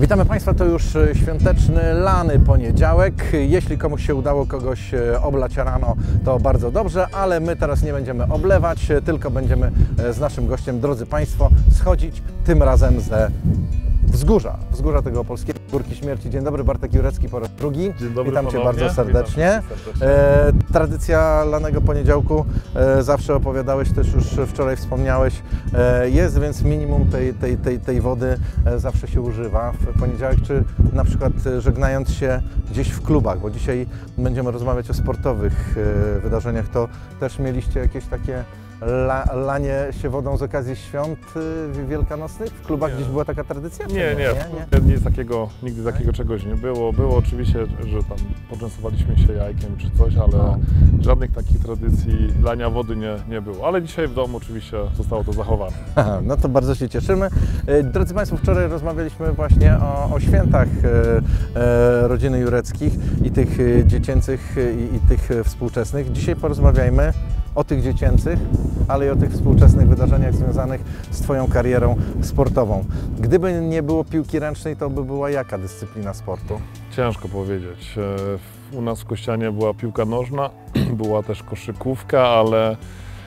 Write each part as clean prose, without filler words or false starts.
Witamy Państwa, to już świąteczny, lany poniedziałek. Jeśli komuś się udało kogoś oblać rano, to bardzo dobrze, ale my teraz nie będziemy oblewać, tylko będziemy z naszym gościem, drodzy Państwo, schodzić tym razem ze wzgórza tego opolskiego, Górki Śmierci. Dzień dobry, Bartek Jurecki po raz drugi. Dzień dobry, witam Cię ponownie. bardzo serdecznie. Tradycja lanego poniedziałku, zawsze opowiadałeś, też już wczoraj wspomniałeś, jest, więc minimum tej wody zawsze się używa w poniedziałek, czy na przykład żegnając się gdzieś w klubach, bo dzisiaj będziemy rozmawiać o sportowych wydarzeniach, to też mieliście jakieś takie lanie się wodą z okazji świąt wielkanocnych? W klubach gdzieś była taka tradycja? Nie, nic takiego, nigdy takiego czegoś nie było. Było oczywiście, że tam poczęstowaliśmy się jajkiem czy coś, ale żadnych takich tradycji lania wody nie było. Ale dzisiaj w domu oczywiście zostało to zachowane. Aha, no to bardzo się cieszymy. Drodzy Państwo, wczoraj rozmawialiśmy właśnie o świętach rodziny Jureckich i tych dziecięcych i tych współczesnych. Dzisiaj porozmawiajmy o tych dziecięcych, ale i o tych współczesnych wydarzeniach związanych z Twoją karierą sportową. Gdyby nie było piłki ręcznej, to by była jaka dyscyplina sportu? Ciężko powiedzieć. U nas w Kościanie była piłka nożna, była też koszykówka, ale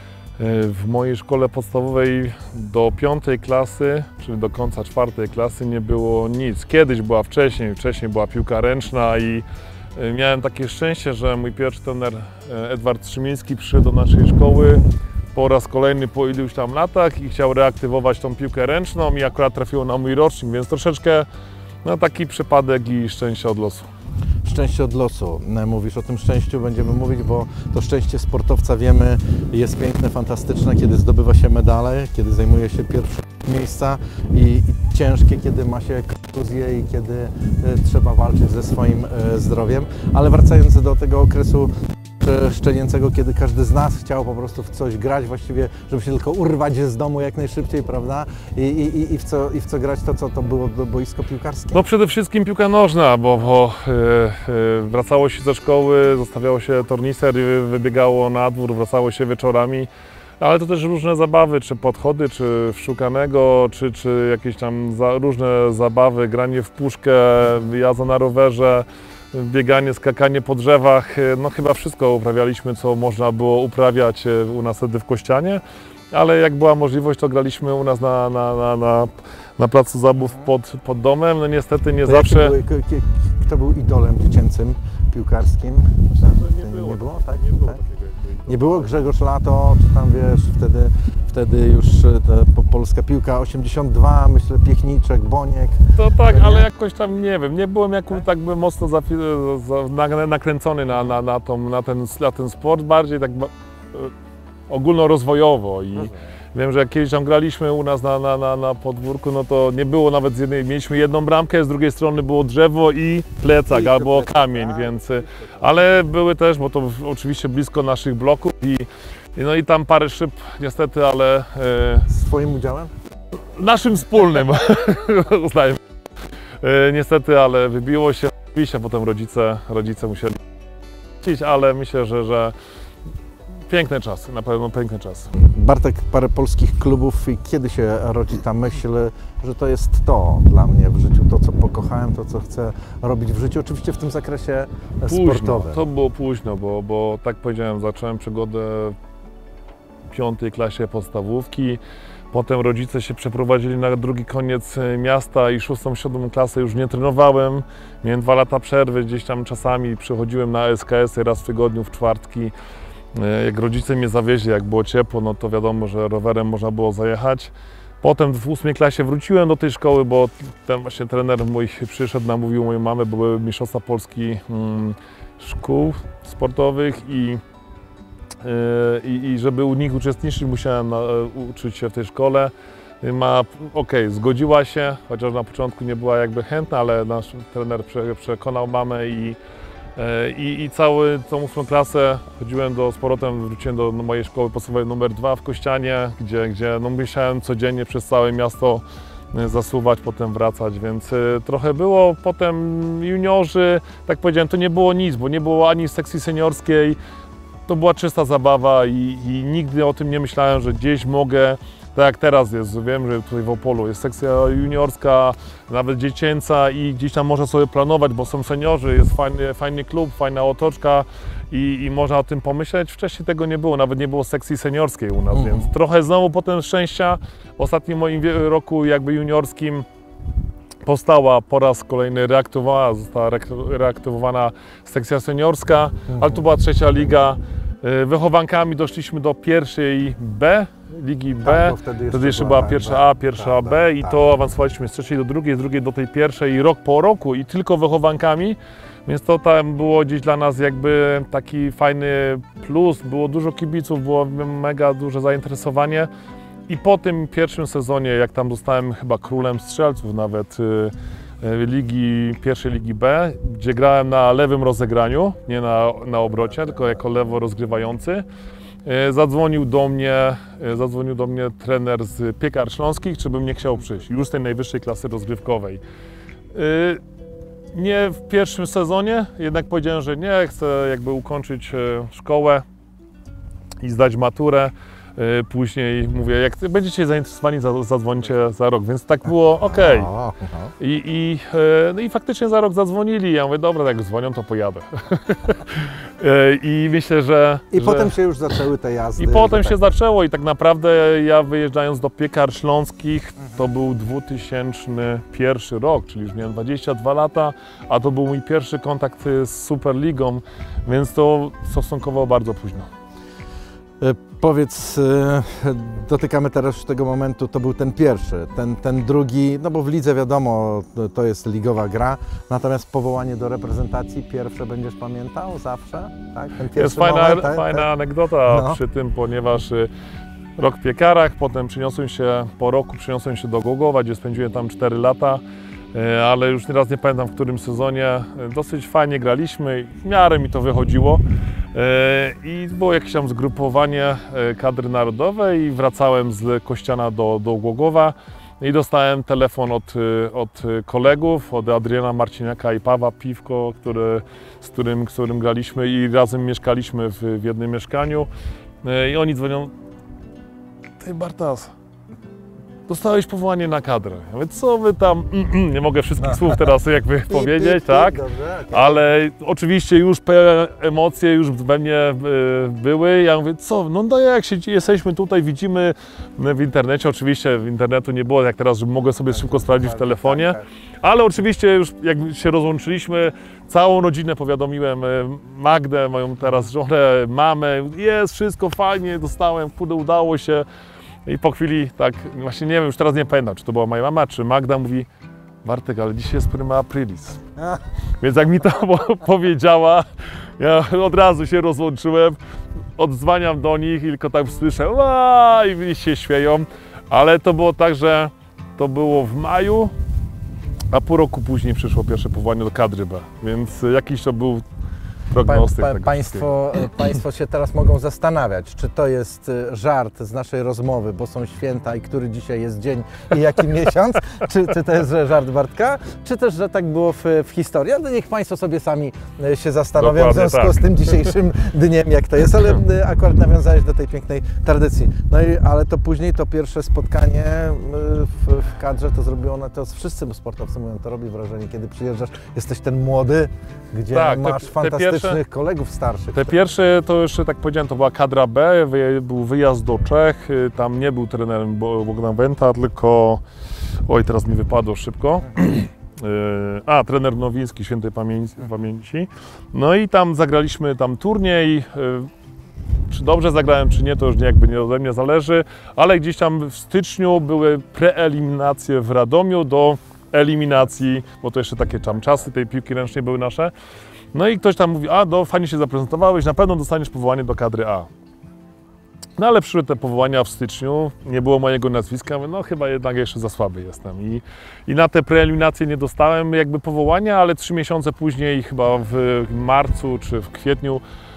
w mojej szkole podstawowej do 5. klasy, czyli do końca 4. klasy nie było nic. Kiedyś była wcześniej była piłka ręczna i miałem takie szczęście, że mój pierwszy trener Edward Szymiński przyszedł do naszej szkoły po raz kolejny po iluś tam latach i chciał reaktywować tą piłkę ręczną i akurat trafiło na mój rocznik, więc troszeczkę taki przypadek i szczęście od losu. Szczęście od losu. Mówisz o tym szczęściu, będziemy mówić, bo to szczęście sportowca, wiemy, jest piękne, fantastyczne, kiedy zdobywa się medale, kiedy zajmuje się pierwsze miejsca i ciężkie, kiedy ma się kontuzję i kiedy trzeba walczyć ze swoim zdrowiem. Ale wracając do tego okresu szczenięcego, kiedy każdy z nas chciał po prostu w coś grać, właściwie, żeby się tylko urwać z domu jak najszybciej, prawda? I w co grać, to było boisko piłkarskie? No przede wszystkim piłka nożna, bo wracało się ze szkoły, zostawiało się tornister i wybiegało na dwór, wracało się wieczorami. Ale to też różne zabawy, czy podchody, czy wszukanego, czy jakieś tam różne zabawy, granie w puszkę, jazda na rowerze, bieganie, skakanie po drzewach. No chyba wszystko uprawialiśmy, co można było uprawiać u nas wtedy w Kościanie, ale jak była możliwość, to graliśmy u nas na placu zabaw pod domem. No niestety nie zawsze... Kto był idolem dziecięcym piłkarskim? Nie było, tak? Nie było tak? takiego. Nie było Grzegorz Lato, czy tam wiesz, wtedy już polska piłka 82, myślę Piechniczek, Boniek. To tak, ale jakoś tam nie wiem, nie byłem tak by mocno nakręcony na ten sport, bardziej tak ogólnorozwojowo i wiem, że jak kiedyś tam graliśmy u nas na podwórku, no to nie było nawet z jednej, mieliśmy jedną bramkę, z drugiej strony było drzewo i plecak albo kamień, więc, ale były też, bo to oczywiście blisko naszych bloków no i tam parę szyb niestety, ale... Swoim udziałem? Naszym wspólnym, uznajmy. Niestety, ale wybiło się, oczywiście potem rodzice musieli iść, ale myślę, że piękne czasy, na pewno piękne czasy. Bartek, parę polskich klubów i kiedy się rodzi ta myśl, że to jest to dla mnie w życiu, to co pokochałem, to co chcę robić w życiu, oczywiście w tym zakresie sportowym. To było późno, bo tak powiedziałem, zacząłem przygodę w 5. klasie podstawówki, potem rodzice się przeprowadzili na drugi koniec miasta i 6., 7. klasę już nie trenowałem, miałem 2 lata przerwy, gdzieś tam czasami przychodziłem na SKS-y raz w tygodniu, w czwartki. Jak rodzice mnie zawieźli, jak było ciepło, no to wiadomo, że rowerem można było zajechać. Potem w 8. klasie wróciłem do tej szkoły, bo ten właśnie trener mój przyszedł, namówił moją mamę, bo były mistrzostwa Polski szkół sportowych i żeby u nich uczestniczyć, musiałem uczyć się w tej szkole. Zgodziła się, chociaż na początku nie była jakby chętna, ale nasz trener przekonał mamę i całą 8. klasę chodziłem z powrotem, wróciłem do mojej szkoły podstawowej numer 2 w Kościanie, gdzie no, musiałem codziennie przez całe miasto zasuwać, potem wracać, więc trochę było. Potem juniorzy, tak powiedziałem, to nie było nic, bo nie było ani sekcji seniorskiej, to była czysta zabawa i nigdy o tym nie myślałem, że gdzieś mogę tak jak teraz jest, wiem, że tutaj w Opolu jest sekcja juniorska, nawet dziecięca i gdzieś tam można sobie planować, bo są seniorzy, jest fajny klub, fajna otoczka i można o tym pomyśleć. Wcześniej tego nie było, nawet nie było sekcji seniorskiej u nas, więc trochę znowu potem szczęścia. W ostatnim moim roku jakby juniorskim powstała po raz kolejny została reaktywowana sekcja seniorska, ale tu była trzecia liga. Wychowankami doszliśmy do pierwszej B, Ligi B, Tak, wtedy jeszcze była pierwsza A, pierwsza B i to awansowaliśmy z trzeciej do drugiej, z drugiej do tej pierwszej rok po roku i tylko wychowankami, więc to tam było gdzieś dla nas jakby taki fajny plus, było dużo kibiców, było mega duże zainteresowanie i po tym pierwszym sezonie, jak tam zostałem chyba królem strzelców nawet pierwszej Ligi B, gdzie grałem na lewym rozegraniu, nie na obrocie, tylko jako lewo rozgrywający. Zadzwonił do mnie trener z Piekar Śląskich, czy bym nie chciał przyjść, już z tej najwyższej klasy rozgrywkowej. Nie w pierwszym sezonie, jednak powiedziałem, że nie, chcę jakby ukończyć szkołę i zdać maturę. Później mówię, jak będziecie zainteresowani, zadzwońcie za rok, więc tak było ok. No i faktycznie za rok zadzwonili. Ja mówię, dobra, jak dzwonią, to pojadę. I myślę, że... potem się już zaczęły te jazdy. I potem się zaczęło i tak naprawdę ja wyjeżdżając do Piekar Śląskich, to był 2001 rok, czyli już miałem 22 lata, a to był mój pierwszy kontakt z Superligą, więc to stosunkowo bardzo późno. Powiedz, dotykamy teraz już tego momentu, to był ten pierwszy, ten drugi, no bo w lidze wiadomo, to jest ligowa gra, natomiast powołanie do reprezentacji pierwsze będziesz pamiętał zawsze? Tak? Ten pierwszy jest fajna anegdota przy tym, ponieważ rok w Piekarach, potem po roku przeniosłem się do Głogowa, gdzie spędziłem tam 4 lata, ale już nieraz nie pamiętam w którym sezonie. Dosyć fajnie graliśmy, w miarę mi to wychodziło i było jakieś tam zgrupowanie kadry narodowej i wracałem z Kościana do Głogowa i dostałem telefon od kolegów, od Adriana Marciniaka i Pawła Piwko, z którym graliśmy i razem mieszkaliśmy w jednym mieszkaniu i oni dzwonią: ty Bartas, dostałeś powołanie na kadrę. Ja mówię, co wy tam, nie mogę wszystkich słów teraz jakby powiedzieć, tak? Dobrze, okay. Ale oczywiście już emocje już we mnie były. Ja mówię, co, no jak jesteśmy tutaj, widzimy w internecie, oczywiście w internetu nie było jak teraz, że mogę sobie szybko sprawdzić w telefonie, ale oczywiście już jak się rozłączyliśmy, całą rodzinę powiadomiłem, Magdę, moją teraz żonę, mamę, jest wszystko fajnie, dostałem, udało się. I po chwili, tak, właśnie nie wiem, już teraz nie pamiętam, czy to była moja mama, czy Magda, mówi: Bartek, ale dzisiaj jest prima aprilis. Więc jak mi to powiedziała, ja od razu się rozłączyłem, odzwaniam do nich i tylko tak słyszę, i się śmieją. Ale to było tak, że to było w maju, a pół roku później przyszło pierwsze powołanie do kadry B, więc jakiś to był prognostyk tego Państwo się teraz mogą zastanawiać, czy to jest żart z naszej rozmowy, bo są święta i który dzisiaj jest dzień i jaki miesiąc, czy to jest żart Bartka, czy też, że tak było w historii. No niech Państwo sobie sami się zastanowią. Dokładnie w związku z tym dzisiejszym dniem, jak to jest, ale akurat nawiązałeś do tej pięknej tradycji. No ale to później, to pierwsze spotkanie w kadrze to zrobiło na to, wszyscy sportowcy mówią, to robi wrażenie, kiedy przyjeżdżasz, jesteś ten młody, gdzie masz fantastycznych kolegów starszych. Te pierwsze, to jeszcze tak powiedziałem, to była kadra B, był wyjazd do Czech, tam nie był trenerem Bogdan Wenta, tylko, oj teraz mi wypadło szybko, trener Nowiński, świętej pamięci. No i tam zagraliśmy turniej, czy dobrze zagrałem, czy nie, to już jakby nie ode mnie zależy, ale gdzieś tam w styczniu były preeliminacje w Radomiu do eliminacji, bo to jeszcze takie tam czasy tej piłki ręcznej były nasze. No i ktoś tam mówi, fajnie się zaprezentowałeś, na pewno dostaniesz powołanie do kadry A. No ale przyszły te powołania w styczniu, nie było mojego nazwiska, mówię, no chyba jednak jeszcze za słaby jestem. I na te preeliminacje nie dostałem jakby powołania, ale 3 miesiące później, chyba w marcu czy w kwietniu,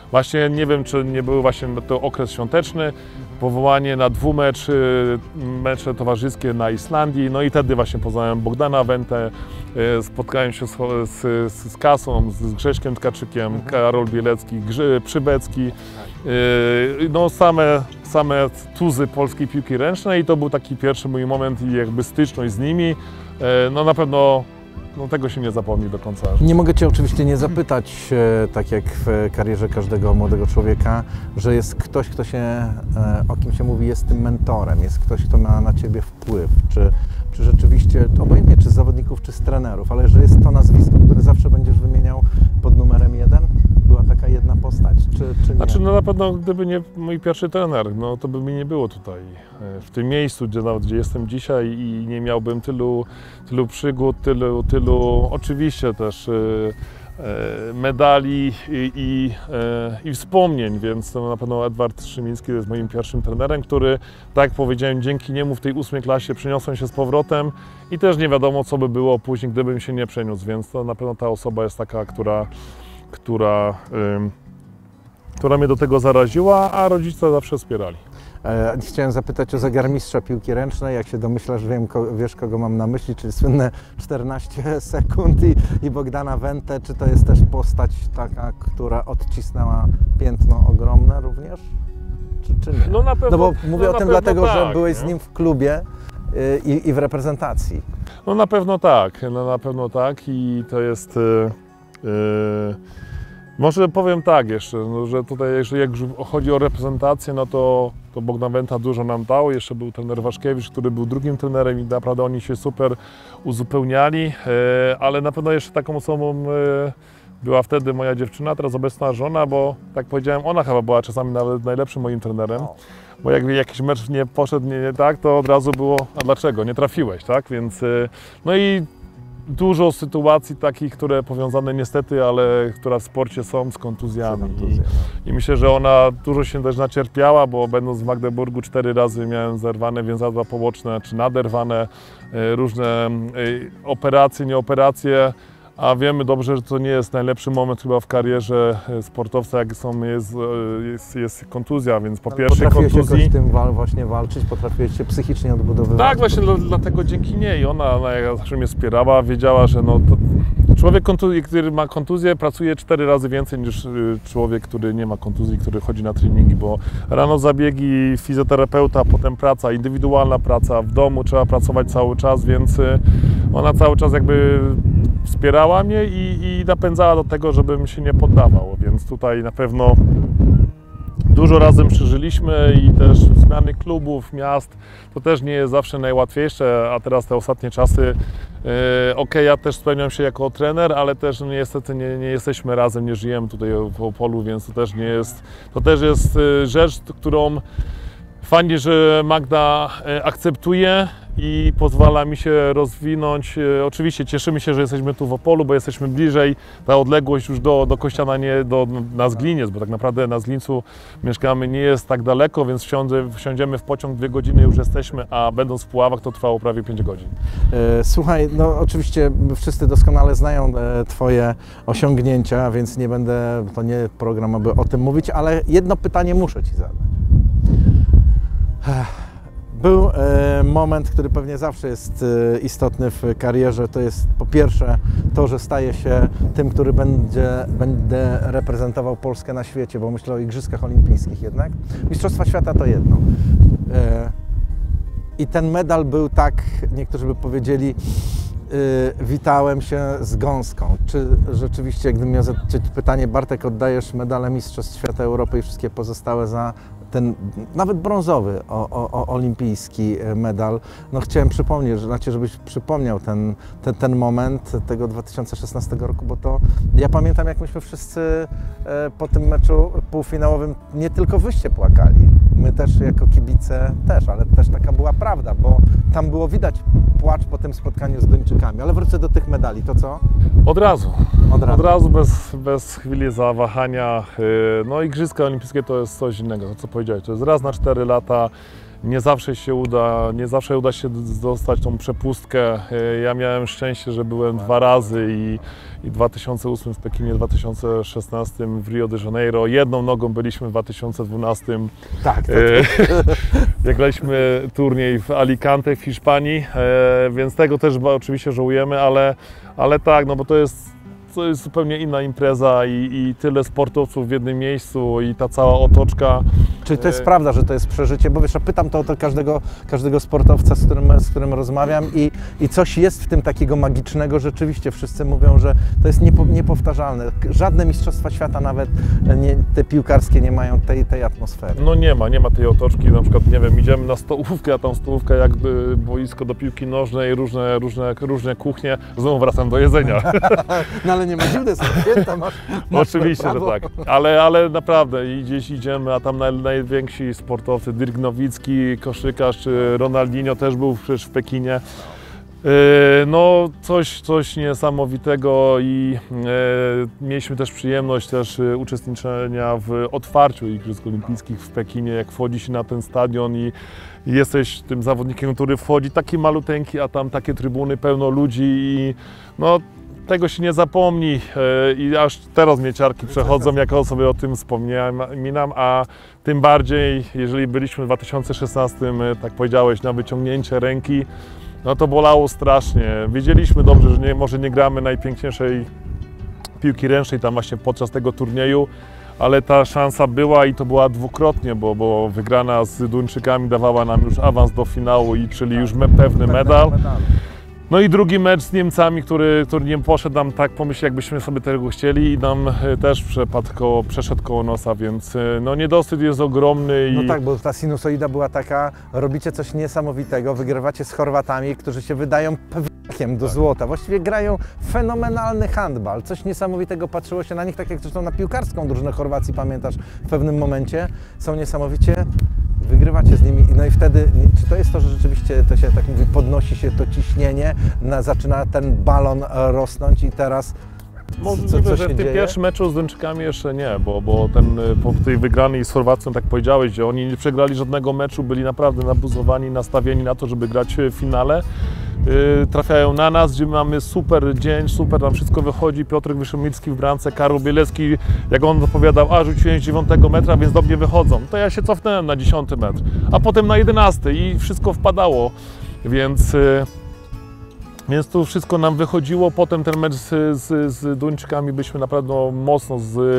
Właśnie nie wiem, czy nie był właśnie to okres świąteczny, powołanie na mecze towarzyskie na Islandii, no i wtedy właśnie poznałem Bogdana Wentę, spotkałem się z Kasą, z Grześkiem Tkaczykiem, Karol Bielecki, Przybecki, no same tuzy polskiej piłki ręcznej i to był taki pierwszy mój moment i jakby styczność z nimi, no na pewno no tego się nie zapomni do końca. Nie mogę Cię oczywiście nie zapytać, tak jak w karierze każdego młodego człowieka, że jest ktoś, kto o kim się mówi, jest tym mentorem, jest ktoś, kto ma na Ciebie wpływ, czy rzeczywiście, obojętnie czy z zawodników, czy z trenerów, ale że jest to nazwisko, które zawsze będziesz wymieniał pod numerem 1? Była taka jedna postać, czy nie? Znaczy, no na pewno gdyby nie mój pierwszy trener, no to by mi nie było tutaj, w tym miejscu, gdzie jestem dzisiaj i nie miałbym tylu przygód, tylu oczywiście też medali i wspomnień, więc to na pewno Edward Szymiński jest moim pierwszym trenerem, który, tak jak powiedziałem, dzięki niemu w tej 8. klasie przeniosłem się z powrotem i też nie wiadomo, co by było później, gdybym się nie przeniósł, więc to na pewno ta osoba jest taka, która mnie do tego zaraziła, a rodzice zawsze wspierali. Chciałem zapytać o zegarmistrza piłki ręcznej. Jak się domyślasz, wiesz, kogo mam na myśli, czyli słynne 14 sekund i Bogdana Wentę. Czy to jest też postać taka, która odcisnęła piętno ogromne również? Czy nie? No na pewno, no bo mówię o tym dlatego, tak, że byłeś nie? z nim w klubie i w reprezentacji. No na pewno tak i to jest... Może powiem tak jeszcze, no, że tutaj jak chodzi o reprezentację, no to Bogdan Wenta dużo nam dał, jeszcze był trener Waszkiewicz, który był drugim trenerem i naprawdę oni się super uzupełniali, ale na pewno jeszcze taką osobą była wtedy moja dziewczyna, teraz obecna żona, bo tak powiedziałem, ona chyba była czasami nawet najlepszym moim trenerem, bo jak jakiś mecz nie poszedł nie tak, to od razu było, a dlaczego, nie trafiłeś, tak, więc no i dużo sytuacji takich, które powiązane niestety, ale które w sporcie są z kontuzjami. I myślę, że ona dużo się też nacierpiała, bo będąc w Magdeburgu 4 razy miałem zerwane więzadła poboczne czy naderwane, różne operacje, nieoperacje, a wiemy dobrze, że to nie jest najlepszy moment chyba w karierze sportowca, jak jest kontuzja, więc po pierwszej kontuzji... Potrafiłeś z tym właśnie walczyć, potrafiłeś się psychicznie odbudowywać? Tak, właśnie dlatego dzięki niej. Ona zawsze mnie wspierała, wiedziała, że no, człowiek, który ma kontuzję, pracuje 4 razy więcej niż człowiek, który nie ma kontuzji, który chodzi na treningi, bo rano zabiegi, fizjoterapeuta, potem praca, indywidualna praca, w domu trzeba pracować cały czas, więc ona cały czas jakby wspierała mnie i napędzała do tego, żebym się nie poddawał, więc tutaj na pewno dużo razem przeżyliśmy i też zmiany klubów, miast, to też nie jest zawsze najłatwiejsze, a teraz te ostatnie czasy, okej, ja też spełniam się jako trener, ale też niestety nie jesteśmy razem, nie żyjemy tutaj w Opolu, więc to też jest rzecz, którą fajnie, że Magda akceptuje i pozwala mi się rozwinąć. Oczywiście cieszymy się, że jesteśmy tu w Opolu, bo jesteśmy bliżej. Ta odległość już do Kościana, na Zgliniec, bo tak naprawdę na Zglińcu mieszkamy, nie jest tak daleko, więc wsiądziemy w pociąg, 2 godziny już jesteśmy, a będąc w Puławach to trwało prawie 5 godzin. Słuchaj, no oczywiście wszyscy doskonale znają Twoje osiągnięcia, więc nie będę, to nie program, aby o tym mówić, ale jedno pytanie muszę Ci zadać. Był moment, który pewnie zawsze jest istotny w karierze, to jest po pierwsze to, że staję się tym, który będę reprezentował Polskę na świecie, bo myślę o Igrzyskach Olimpijskich jednak. Mistrzostwa Świata to jedno. I ten medal był tak, niektórzy by powiedzieli, witałem się z gąską. Czy rzeczywiście, gdybym miał zadać pytanie, Bartek, oddajesz medale Mistrzostw Świata, Europy i wszystkie pozostałe za ten nawet brązowy olimpijski medal. No chciałem przypomnieć, żebyś przypomniał ten moment tego 2016 roku, bo to ja pamiętam, jak myśmy wszyscy po tym meczu półfinałowym nie tylko wyście płakali, my też jako kibice też, ale też taka była prawda, bo tam było widać płacz po tym spotkaniu z Duńczykami. Ale wrócę do tych medali, to co? Od razu, bez chwili zawahania. No Igrzyska Olimpijskie to jest coś innego, to co powiedziałeś, to jest raz na 4 lata. nie zawsze uda się dostać tą przepustkę. Ja miałem szczęście, że byłem 2 razy i 2008 w Pekinie, 2016 w Rio de Janeiro. Jedną nogą byliśmy w 2012. Tak. Jak graliśmy turniej w Alicante w Hiszpanii, więc tego też oczywiście żałujemy, ale tak, no bo to jest zupełnie inna impreza i tyle sportowców w jednym miejscu i ta cała otoczka. Czyli to jest prawda, że to jest przeżycie, bo wiesz, pytam to o to każdego sportowca, z którym rozmawiam i coś jest w tym takiego magicznego, rzeczywiście wszyscy mówią, że to jest niepowtarzalne. Żadne mistrzostwa świata, nawet te piłkarskie, nie mają tej atmosfery. No nie ma tej otoczki, na przykład, nie wiem, idziemy na stołówkę, a tam stołówka jakby boisko do piłki nożnej, różne kuchnie, znowu wracam do jedzenia. No ale nie ma dziwne, święta masz Oczywiście, prawo. że tak, ale naprawdę i gdzieś idziemy, a tam najwięksi sportowcy, Dirk Nowicki, koszykarz, czy Ronaldinho też był przecież w Pekinie. No coś niesamowitego i mieliśmy też przyjemność uczestniczenia w otwarciu Igrzysk Olimpijskich w Pekinie, jak wchodzi się na ten stadion i jesteś tym zawodnikiem, który wchodzi taki maluteńki, a tam takie trybuny, pełno ludzi i no tego się nie zapomni i aż teraz mnie ciarki przechodzą, jak sobie o tym wspominam, a tym bardziej, jeżeli byliśmy w 2016, tak powiedziałeś, na wyciągnięcie ręki, no to bolało strasznie. Wiedzieliśmy dobrze, że może nie gramy najpiękniejszej piłki ręcznej tam właśnie podczas tego turnieju, ale ta szansa była i to była dwukrotnie, bo wygrana z Duńczykami dawała nam już awans do finału, czyli już pewny medal. No i drugi mecz z Niemcami, który nie poszedł nam tak po myśli, jakbyśmy sobie tego chcieli i nam też przeszedł koło nosa, więc no niedosyt jest ogromny. No tak, bo ta sinusoida była taka, robicie coś niesamowitego, wygrywacie z Chorwatami, którzy się wydają pewniakiem do złota. Właściwie grają fenomenalny handbal, coś niesamowitego, patrzyło się na nich, tak jak zresztą na piłkarską drużynę Chorwacji, pamiętasz, w pewnym momencie są niesamowicie. Wygrywacie z nimi, no i wtedy, czy to jest to, że rzeczywiście to się tak mówi, podnosi się to ciśnienie, zaczyna ten balon rosnąć i teraz Możliwe, że w tym pierwszym meczu z Duńczykami jeszcze nie, bo po tej wygranej z Chorwacją, tak powiedziałeś, że oni nie przegrali żadnego meczu, byli naprawdę nabuzowani, nastawieni na to, żeby grać w finale. Trafiają na nas, gdzie mamy super dzień, super nam wszystko wychodzi, Piotrek Wyszomirski w bramce, Karol Bielewski, jak on opowiadał, rzuciłem z 9 metra, więc do mnie wychodzą, to ja się cofnąłem na 10 metr, a potem na 11 i wszystko wpadało, więc tu wszystko nam wychodziło, potem ten mecz z Duńczykami byliśmy naprawdę mocno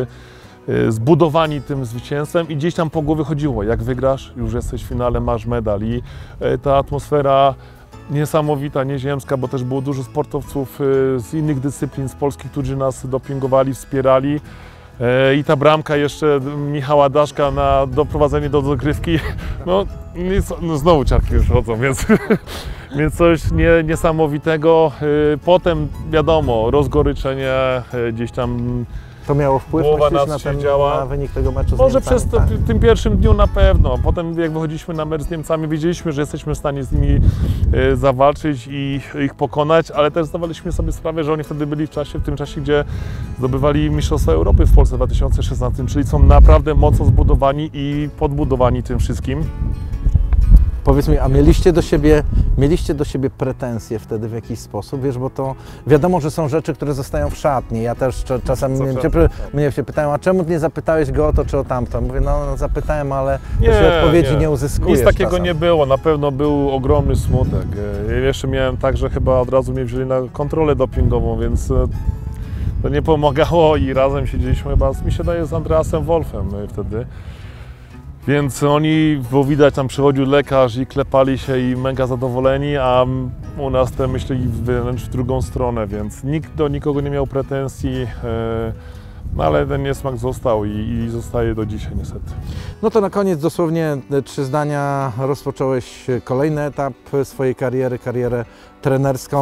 zbudowani tym zwycięstwem i gdzieś tam po głowie chodziło, jak wygrasz, już jesteś w finale, masz medal i ta atmosfera niesamowita, nieziemska, bo też było dużo sportowców z innych dyscyplin, z Polski, którzy nas dopingowali, wspierali. I ta bramka jeszcze Michała Daszka na doprowadzenie do dogrywki, no znowu ciarki już chodzą, więc coś niesamowitego. Potem wiadomo, rozgoryczenie gdzieś tam. To miało wpływ na wynik tego meczu z Może Niemcami, przez tym pierwszym dniu na pewno. Potem jak wychodziliśmy na mecz z Niemcami, wiedzieliśmy, że jesteśmy w stanie z nimi zawalczyć i ich pokonać, ale też zdawaliśmy sobie sprawę, że oni wtedy byli w tym czasie, gdzie zdobywali Mistrzostwa Europy w Polsce w 2016, czyli są naprawdę mocno zbudowani i podbudowani tym wszystkim. Powiedz mi, a mieliście do siebie pretensje wtedy w jakiś sposób? Wiesz, bo to wiadomo, że są rzeczy, które zostają w szatni. Ja też czasem mnie się pytają, a czemu nie zapytałeś go o to czy o tamto? Mówię, no zapytałem, ale też odpowiedzi nie uzyskujesz. Nic takiego czasem. nie było, na pewno był ogromny smutek. Jeszcze miałem tak, że chyba od razu mnie wzięli na kontrolę dopingową, więc to nie pomagało i razem siedzieliśmy chyba, mi się daje, z Andreasem Wolfem wtedy. Więc oni, bo widać, tam przychodził lekarz i klepali się i mega zadowoleni, a u nas te myśli wręcz w drugą stronę, więc nikt do nikogo nie miał pretensji, no ale ten niesmak został i zostaje do dzisiaj niestety. No to na koniec dosłownie 3 zdania. Rozpocząłeś kolejny etap swojej karierę trenerską.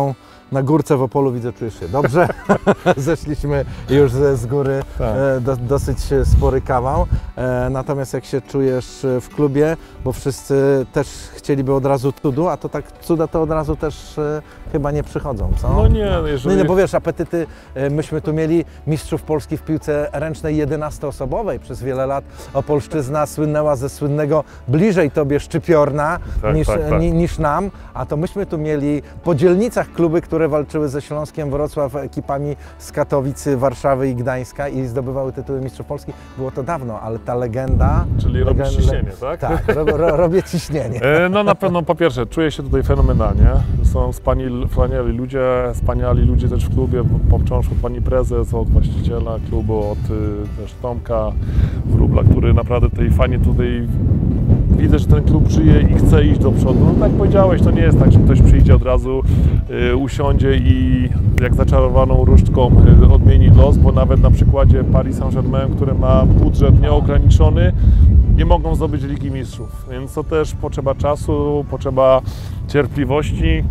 na górce w Opolu, widzę, czujesz się dobrze. Zeszliśmy już z góry Tak. dosyć spory kawał. Natomiast jak się czujesz w klubie, bo wszyscy też chcieliby od razu cudu, a to tak cuda to od razu też chyba nie przychodzą, co? No nie, jeżeli... No, bo wiesz, apetyty, myśmy tu mieli mistrzów Polski w piłce ręcznej 11-osobowej przez wiele lat. Opolszczyzna słynęła ze słynnego bliżej tobie Szczypiorna niż nam, a to myśmy tu mieli po dzielnicach kluby, które walczyły ze Śląskiem Wrocław ekipami z Katowic, Warszawy i Gdańska i zdobywały tytuły mistrzów Polski. Było to dawno, ale ta legenda... Czyli robisz ciśnienie, tak? Tak, robię ciśnienie. No na pewno po pierwsze czuję się tutaj fenomenalnie. Są wspaniali ludzie też w klubie, począwszy od pani prezes, od właściciela klubu, od też Tomka Wróbla, który naprawdę tutaj fajnie tutaj widzę, że ten klub żyje i chce iść do przodu. No, tak powiedziałeś, to nie jest tak, że ktoś przyjdzie od razu, usiądzie i jak zaczarowaną różdżką odmieni los, bo nawet na przykładzie Paris Saint-Germain, które ma budżet nieograniczony, nie mogą zdobyć Ligi Mistrzów, więc to też potrzeba czasu, potrzeba cierpliwości.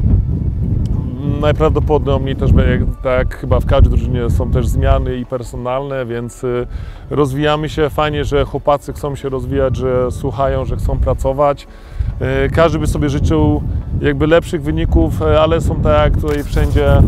Najprawdopodobniej też, tak chyba w każdej drużynie, są też zmiany i personalne, więc rozwijamy się. Fajnie, że chłopacy chcą się rozwijać, że słuchają, że chcą pracować. Każdy by sobie życzył jakby lepszych wyników, ale są tak jak tutaj wszędzie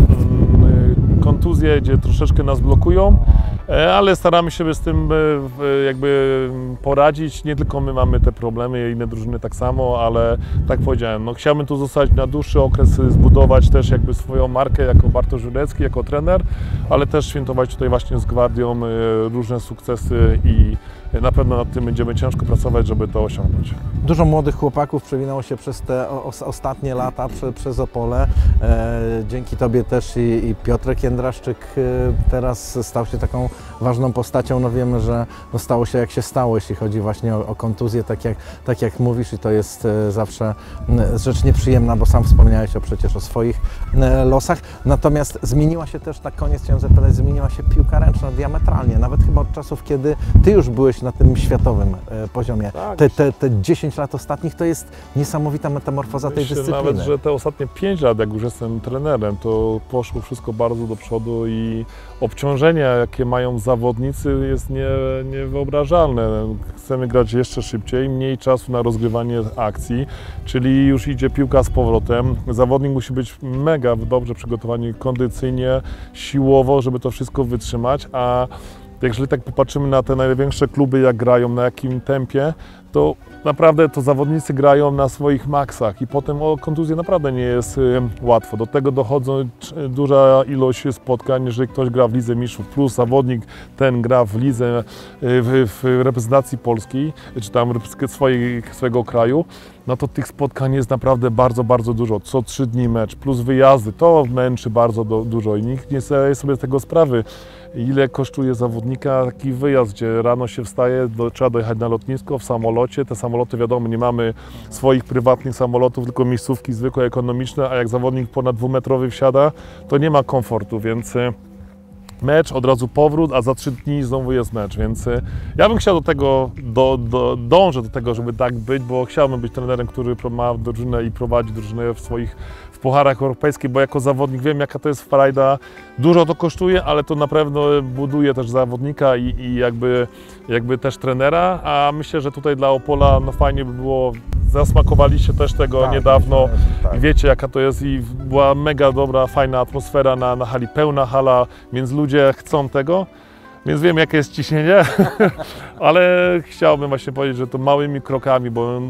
kontuzje, gdzie troszeczkę nas blokują. Ale staramy się z tym jakby poradzić. Nie tylko my mamy te problemy, inne drużyny tak samo, ale tak powiedziałem, no chciałbym tu zostać na dłuższy okres, zbudować też jakby swoją markę jako Bartosz Żurecki, jako trener, ale też świętować tutaj właśnie z Gwardią różne sukcesy i na pewno nad tym będziemy ciężko pracować, żeby to osiągnąć. Dużo młodych chłopaków przewinęło się przez te ostatnie lata, przez Opole. Dzięki Tobie też i Piotrek Jędraszczyk teraz stał się taką ważną postacią. No wiemy, że stało się jak się stało, jeśli chodzi właśnie o kontuzję, tak jak mówisz, i to jest zawsze rzecz nieprzyjemna, bo sam wspomniałeś przecież o swoich losach. Natomiast zmieniła się też, na koniec chciałem zapytać, zmieniła się piłka ręczna diametralnie, nawet chyba od czasów, kiedy Ty już byłeś na tym światowym poziomie. Tak. Te 10 lat ostatnich to jest niesamowita metamorfoza tej dyscypliny. Nawet, że te ostatnie 5 lat, jak już jestem trenerem, to poszło wszystko bardzo do przodu i obciążenia, jakie mają zawodnicy, jest niewyobrażalne. Chcemy grać jeszcze szybciej, mniej czasu na rozgrywanie akcji, czyli już idzie piłka z powrotem. Zawodnik musi być mega dobrze przygotowany kondycyjnie, siłowo, żeby to wszystko wytrzymać, a jeżeli tak popatrzymy na te największe kluby, jak grają, na jakim tempie, to naprawdę to zawodnicy grają na swoich maksach i potem o kontuzję naprawdę nie jest łatwo. Do tego dochodzą duża ilość spotkań, jeżeli ktoś gra w Lidze Mistrzów, plus zawodnik ten gra w lidze, w reprezentacji polskiej, czy tam swojego kraju, no to tych spotkań jest naprawdę bardzo, bardzo dużo. Co 3 dni mecz, plus wyjazdy, to męczy bardzo dużo i nikt nie zdaje sobie z tego sprawy. Ile kosztuje zawodnika taki wyjazd, gdzie rano się wstaje, trzeba dojechać na lotnisko w samolocie. Te samoloty, wiadomo, nie mamy swoich prywatnych samolotów, tylko miejscówki zwykłe, ekonomiczne, a jak zawodnik ponad 2-metrowy wsiada, to nie ma komfortu, więc mecz, od razu powrót, a za 3 dni znowu jest mecz, więc ja bym chciał do tego, dążę do tego, żeby tak być, bo chciałbym być trenerem, który ma drużynę i prowadzi drużynę w pucharach europejskich, bo jako zawodnik wiem, jaka to jest frajda, dużo to kosztuje, ale to na pewno buduje też zawodnika i jakby też trenera, a myślę, że tutaj dla Opola no fajnie by było, zasmakowaliście też tego niedawno, tak. Wiecie jaka to jest i była mega dobra, fajna atmosfera na hali, pełna hala, więc ludzie chcą tego. Więc wiem, jakie jest ciśnienie, ale chciałbym właśnie powiedzieć, że to małymi krokami, bo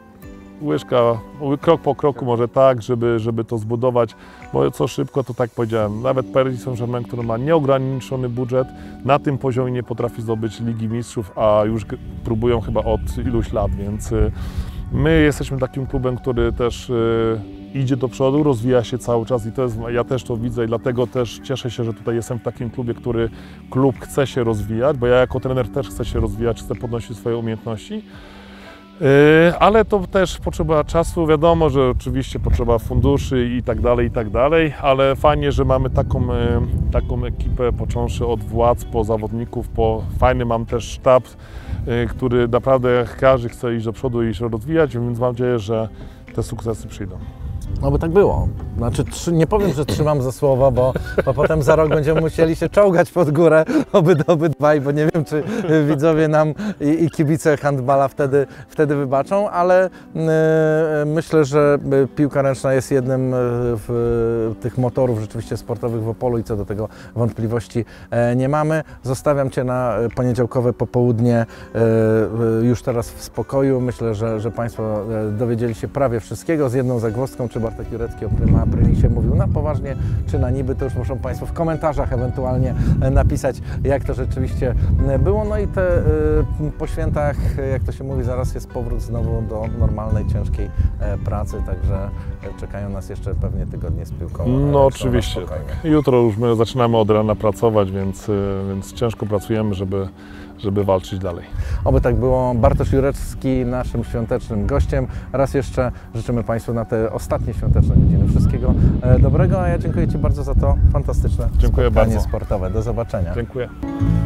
krok po kroku może tak, żeby to zbudować, bo co szybko, to tak powiedziałem, nawet Paris Saint-Germain, który ma nieograniczony budżet, na tym poziomie nie potrafi zdobyć Ligi Mistrzów, a już próbują chyba od iluś lat, więc my jesteśmy takim klubem, który też idzie do przodu, rozwija się cały czas i ja też to widzę i dlatego też cieszę się, że tutaj jestem w takim klubie, klub chce się rozwijać, bo ja jako trener też chcę się rozwijać, chcę podnosić swoje umiejętności. Ale to też potrzeba czasu, wiadomo, że oczywiście potrzeba funduszy i tak dalej, ale fajnie, że mamy taką ekipę, począwszy od władz, po zawodników, fajny mam też sztab, który naprawdę każdy chce iść do przodu i się rozwijać, więc mam nadzieję, że te sukcesy przyjdą. No by tak było. Znaczy, nie powiem, że trzymam za słowo, bo potem za rok będziemy musieli się czołgać pod górę obydwaj, bo nie wiem, czy widzowie nam i kibice handbala wtedy wybaczą, ale myślę, że piłka ręczna jest jednym tych motorów rzeczywiście sportowych w Opolu i co do tego wątpliwości nie mamy. Zostawiam Cię na poniedziałkowe popołudnie już teraz w spokoju. Myślę, że Państwo dowiedzieli się prawie wszystkiego, z jedną zagwozdką, czy Bartek Jurecki o Prymisie mówił na poważnie, czy na niby, to już muszą Państwo w komentarzach ewentualnie napisać, jak to rzeczywiście było. No i po świętach, jak to się mówi, zaraz jest powrót znowu do normalnej, ciężkiej pracy, także czekają nas jeszcze pewnie tygodnie z piłką. No oczywiście. Jutro już my zaczynamy od rana pracować, więc ciężko pracujemy, żeby walczyć dalej. Oby tak było. Bartosz Jurecki naszym świątecznym gościem. Raz jeszcze życzymy Państwu na te ostatnie świąteczne godziny wszystkiego dobrego, a ja dziękuję Ci bardzo za to fantastyczne spotkanie sportowe. Do zobaczenia. Dziękuję.